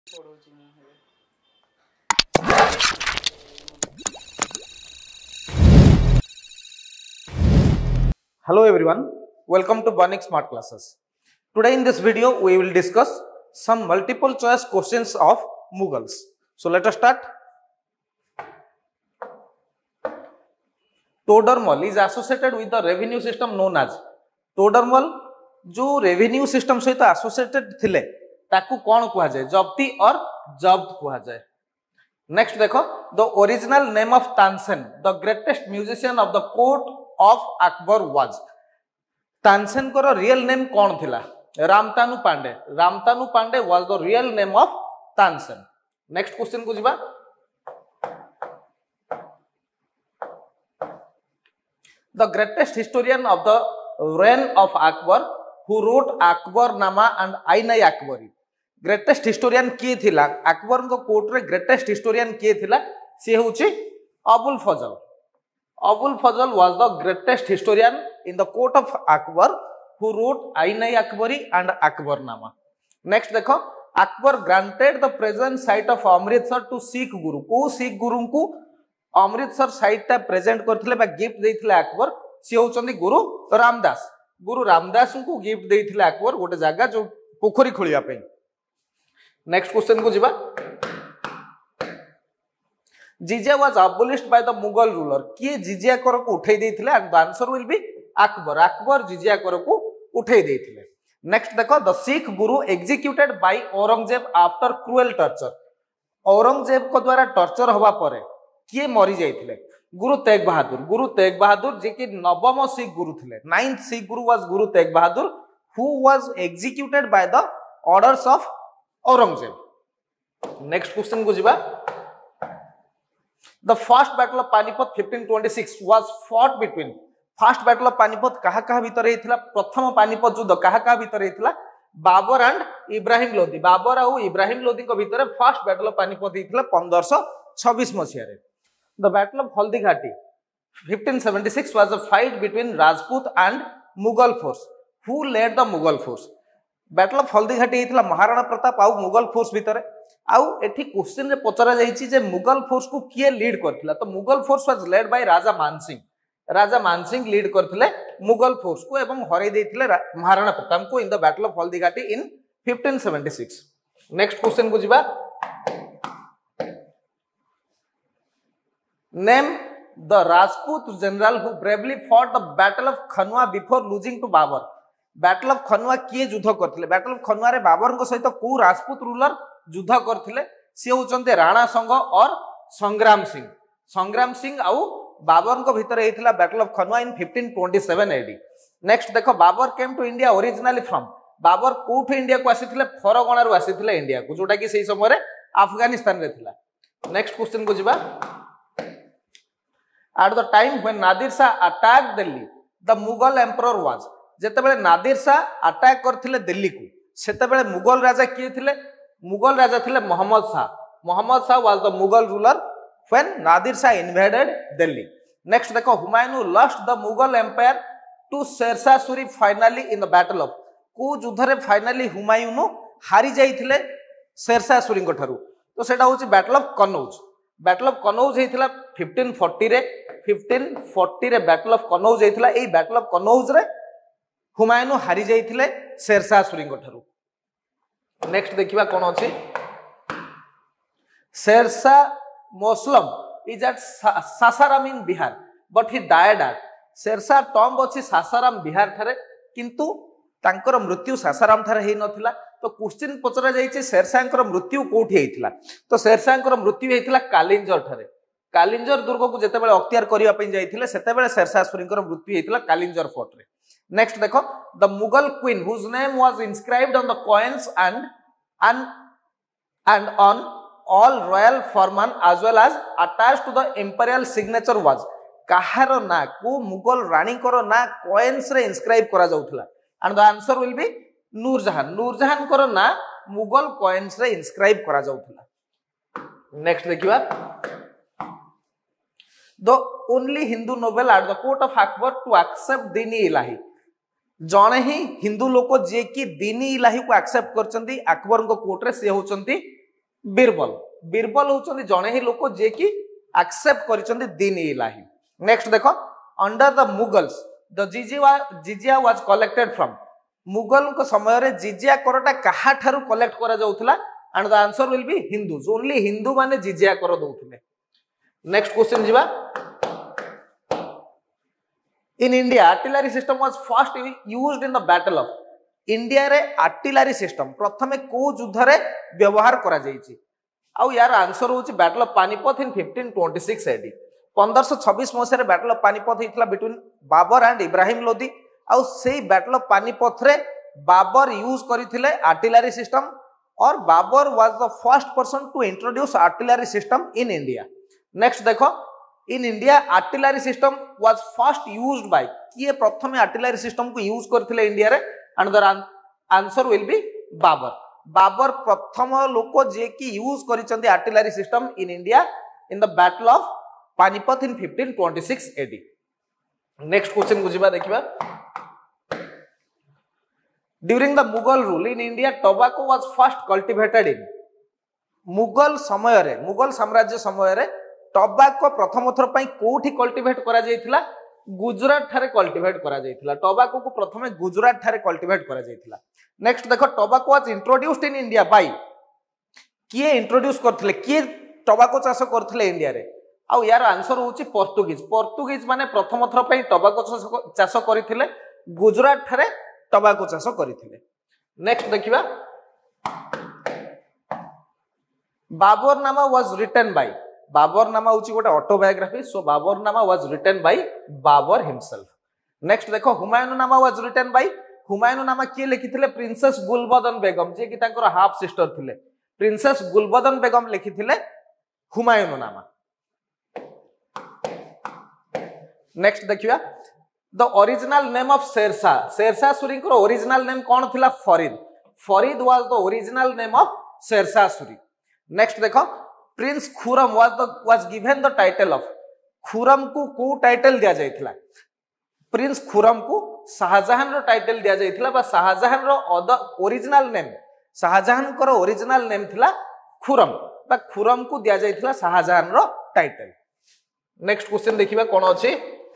Hello everyone, welcome to Banik Smart Classes. Today in this video we will discuss some multiple choice questions of Mughals. So let us start. Todarmal is associated with the revenue system known as Todarmal. जो revenue system सहित associated थिले ताकू कौन कुहा जाए, जब्ती और जब्त कुहा जाए. Next देखो, the original name of Tansen, the greatest musician of the court of Akbar was. Tansen को real name कौन थिला? रामतानु Pandey. रामतानु Pandey was the real name of Tansen. Next question को जीवा. The greatest historian of the reign of Akbar, who wrote Akbarnama and Ainai Akbari. Greatest historian किए थिला? अकबर को court रे greatest historian किए थिला? से होची अबुल फजल. Abul Fazl was the greatest historian in the court of Akbar, who wrote Ainai Akbari and Akbarnama. Next देखो, Akbar granted the present site of Amritsar to Sikh Guru. को Sikh Guru को Amritsar site टा present करथिले बा gift देथिले Akbar. से होचंदी गुरु रामदास. गुरु रामदास को gift देथिले Akbar गोटे जगह जो पोखरी खोलिया पे. नेक्स्ट क्वेश्चन को जिबा. Jizya was abolished by the Mughal ruler. किए जिजिया कर को उठै देथिले? And the answer will be Akbar. Akbar जिजिया कर को उठै देथिले. नेक्स्ट देखो, the Sikh guru executed by Aurangzeb after cruel torture. Aurangzeb को द्वारा टॉर्चर होबा परे किए मरी जाइथिले? गुरु तेग बहादुर. गुरु तेग बहादुर जे कि नवम सिख गुरु थिले. 9th Sikh guru was Guru Tegh Bahadur, who was executed by the orders of Aurangzeb. Next question को जिबा. The first battle of Panipat 1526 was fought between. First battle of Panipat कहा कहा भीतर हेथिला? प्रथम पानीपत युद्ध कहा कहा भीतर हेथिला? बाबर एंड इब्राहिम लोदी. बाबर और इब्राहिम लोदी को भीतर फर्स्ट बैटल ऑफ पानीपत हेथिला 1526 मसिया रे. The Battle of Haldighati 1576 was a fight between Rajput and Mughal force. Who led the Mughal force? Battle of Haldighati हेथिला Maharana Pratap आउ मुगल फोर्स भितरे. आउ एठी क्वेश्चन रे पचरा जाईची जे मुगल फोर्स को किए लीड करथिला? तो Mughal force was led by Raja Mansingh. Raja Mansingh lead करथिले मुगल फोर्स को एवं हरै देथिले महाराणा प्रताप को in the battle of Haldighati in 1576. Next question को जिबा. Name the Rajput general who bravely fought the Battle of Khanwa before losing to Babur. Battle of Khanwa किए युद्ध करथिले? Battle of Khanwa रे बाबर को सहित को राजपूत रूलर युद्ध करथिले? से होचंते राणा संग और संग्राम सिंह. संग्राम सिंह आउ बाबर को भीतर हेथिला Battle of Khanwa in 1527 AD. Next देखो, Babur came to India originally from. Babar कोठे इंडिया को आसीथिले? फरगणा रु आसीथिले इंडिया को, जोटा कि सेही समय रे अफगानिस्तान रे थिला. नेक्स्ट क्वेश्चन को जिबा. At the time when Nadir Shah attacked Delhi, the Mughal emperor was. जेतेबेले नादिर शाह अटैक करथिले दिल्ली को, सेतेबेले मुगल राजा किए थिले? मुगल राजा थिले Mohammad Shah. Mohammad Shah was the Mughal ruler when Nadir Shah invaded Delhi. Next देखो, Humayun lost the Mughal empire to Sher Shah Suri finally in the battle of. को युद्ध रे फाइनली हुमायूं हारी जाइथिले शेर शाह सूरी को ठारू. तो सेटा होची battle of Kannauj. Battle of Kannauj हेथिला 1540 रे. 1540 रे बैटल ऑफ कनौज हेथिला. एई बैटल ऑफ कनौज रे हुमायूं हारी जाइथिले शेर शाह सूरी को ठारू. नेक्स्ट देखिबा कोन अछि. Sher Shah mausoleum is at Sasaram in Bihar but he died at. Sher Shah tomb अछि सासाराम बिहार थारे, किंतु तांकर मृत्यु सासाराम थारे हेइ नथिला. तो क्वेश्चन पचरा जाइछे शेरशाह मृत्यु कोठी हेइथिला? तो शेरशाह मृत्यु हेइथिला कालिंजर ठारे. कालिंजर दुर्ग को जेतेबेले अख्तियार करिया पई जाइथिले सेतेबेले शेरशाह सूरींकर मृत्यु हेइथिला कालिंजर फोर्ट रे. नेक्स्ट देखो, the Mughal queen whose name was inscribed on the coins and on all royal farman as well as attached to the imperial signature was. काहार ना को मुगल रानी कर ना कॉइन्स रे इंस्क्राइब करा जाउथिला? And the answer will be Nur Jahan. Nur Jahan कर ना मुगल कॉइन्स रे इंस्क्राइब करा जाउथिला. नेक्स्ट देखिबा. The only Hindu noble at the court of Akbar to accept Din-i Ilahi. जणे ही हिंदू लोक जे कि दीनी इलाही को एक्सेप्ट करचंती अकबर को कोर्ट रे से होचंती बीरबल बीरबल होचंदी जणे ही लोक जे कि एक्सेप्ट करिसंदी दीन इलाही। नेक्स्ट देखो under the Mughals the jizya was collected from Mughal को समय रे जिजिया करटा कहा ठारू कलेक्ट करा जाउथला and the answer will be Hindus only Hindu माने जिजिया कर दउथले। नेक्स्ट क्वेश्चन जीवा in India artillery system was first used in the battle of India रे आर्टिलरी सिस्टम प्रथमे को युद्ध रे व्यवहार करा जायछि आउ यार आंसर होछि battle of Panipat in 1526 AD 1526 मसिया बैटल ऑफ पानीपत हेतला बिटवीन बाबर एंड इब्राहिम लोदी आउ सेही बैटल ऑफ पानीपत रे बाबर यूज करिथिले आर्टिलरी सिस्टम और Babur was the first person to introduce artillery system in India. Next देखो in India artillery system was first used by किए प्रथमे आर्टिलरी सिस्टम को यूज करथिले इंडिया रे and the answer will be Babur. Babar प्रथम लोक जे कि यूज करिसंदी artillery system in India in the battle of Panipat in 1526 AD. Next question बुझिबा देखिबा during the Mughal rule in India tobacco was first cultivated in Mughal समय रे मुगल साम्राज्य समय रे टोबैको प्रथम थर पई कोठी कल्टिवेट करा जायतिला गुजरात ठारे कल्टिवेट करा जायतिला टोबैको को प्रथमे गुजरात ठारे कल्टिवेट करा जायतिला। नेक्स्ट देखो tobacco was introduced in India by किए इंट्रोड्यूस करथिले किए टोबैको चाष करथिले इंडिया रे आउ यार आंसर होची पोर्तुगीज पोर्तुगीज माने प्रथम थर पई टोबैको चाष करथिले गुजरात ठारे टोबैको चाष करथिले। नेक्स्ट देखिबा Baburnama was written by Baburnama होची गोटे autobiography so Baburnama was written by Babur himself. Next देखो Humayunnama was written by Humayunnama किए लिखिथिले प्रिंसेस गुलबदन बेगम जे कि तांकर हाफ सिस्टर थिले प्रिंसेस गुलबदन बेगम लिखिथिले हुमायूननामा। नेक्स्ट देखिबा the original name of Sher Shah Suri को ओरिजिनल नेम कौन थिला Farid Farid was the original name of Sher Shah Suri. Next देखो prince Khurram was given the title of Khurram को टाइटल दिया जायतिला प्रिंस खुरम को शाहजहान रो टाइटल दिया जायतिला बा शाहजहान रो ओरिजिनल नेम शाहजहान को ओरिजिनल नेम थिला खुरम बा खुरम को दिया जायतिला शाहजहान रो टाइटल। नेक्स्ट क्वेश्चन देखिबा कोन अछि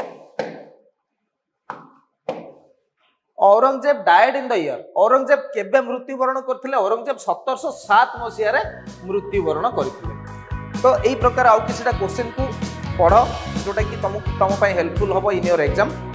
Aurangzeb died in the year Aurangzeb केबे मृत्युवरण करथिले औरंगजेब 1707 मसिया रे मृत्युवरण करथिले। तो एई प्रकार आउ किछटा क्वेश्चन को पढ़ो जोटा कि तुम हेल्पफुल होबो इन योर एग्जाम।